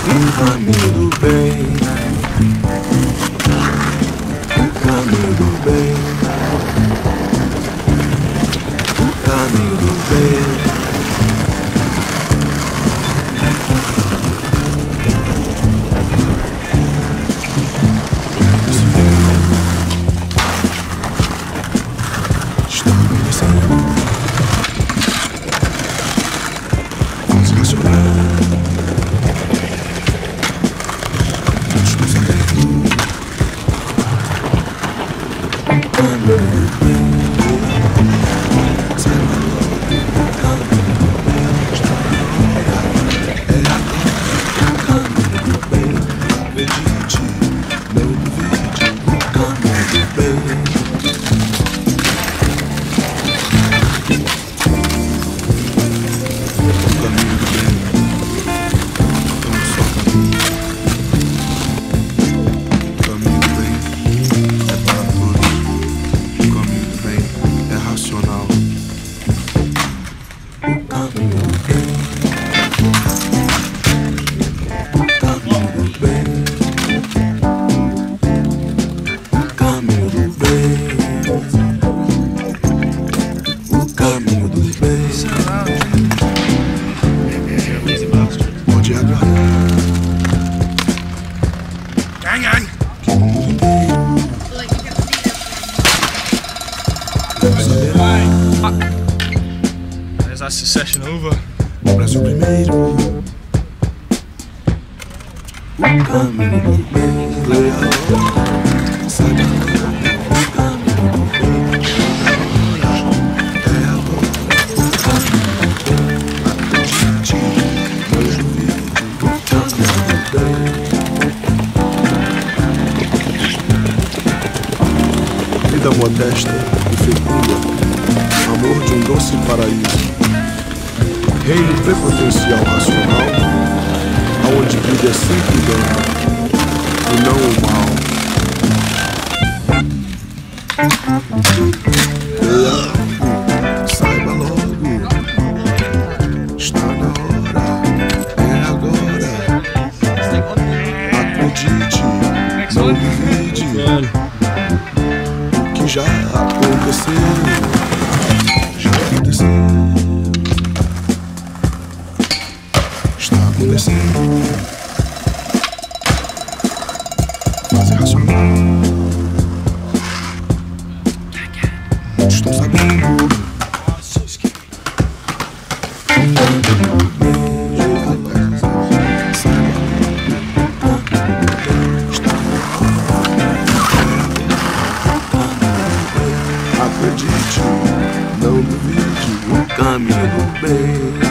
O caminho do bem, o caminho do bem, o caminho do bem. That's the session over. Brasil primeiro. O caminho do bem, leal. Sabe o caminho do bem. É agora. O caminho do bem. Acredite, não duvide. O caminho do bem. Vida modesta e fecunda. Amor de um doce paraíso. Reino prepotencial racional, aonde vida é sempre bem, e não o mal. Saiba logo, está na hora, é agora. Acredite, não duvide, o que já aconteceu, já aconteceu. Está acontecendo. Fase racional. Muitos estão sabendo. Acredite, não duvide, o caminho do bem.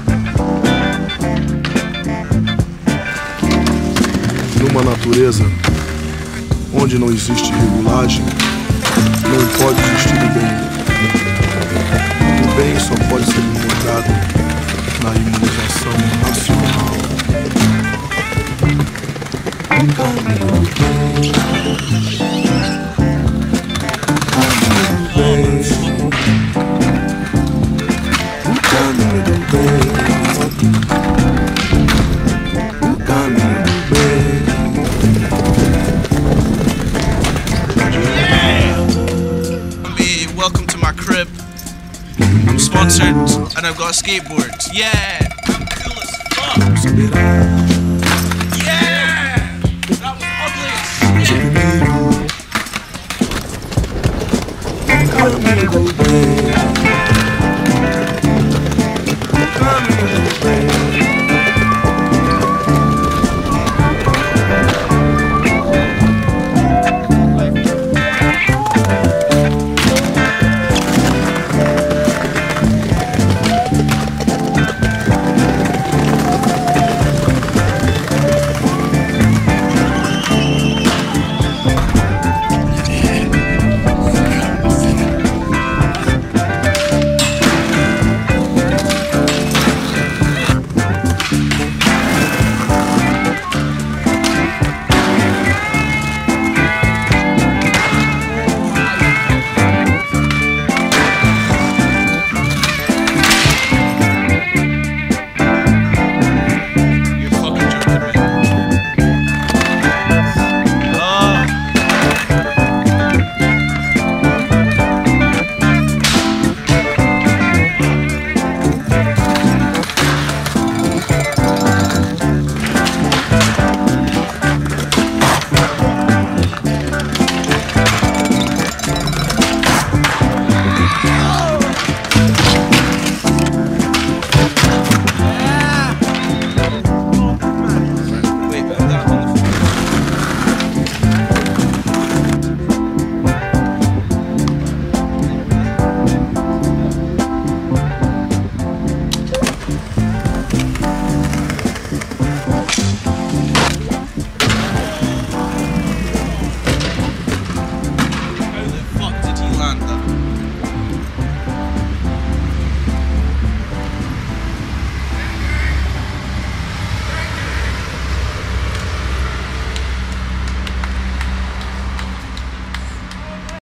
Numa natureza onde não existe regulagem, não pode existir o bem. O bem só pode ser encontrado na imunização racional. O caminho do bem, o caminho do bem, o caminho do bem. Welcome to my crib. I'm sponsored and I've got skateboards. Yeah! I'm cool as fuck!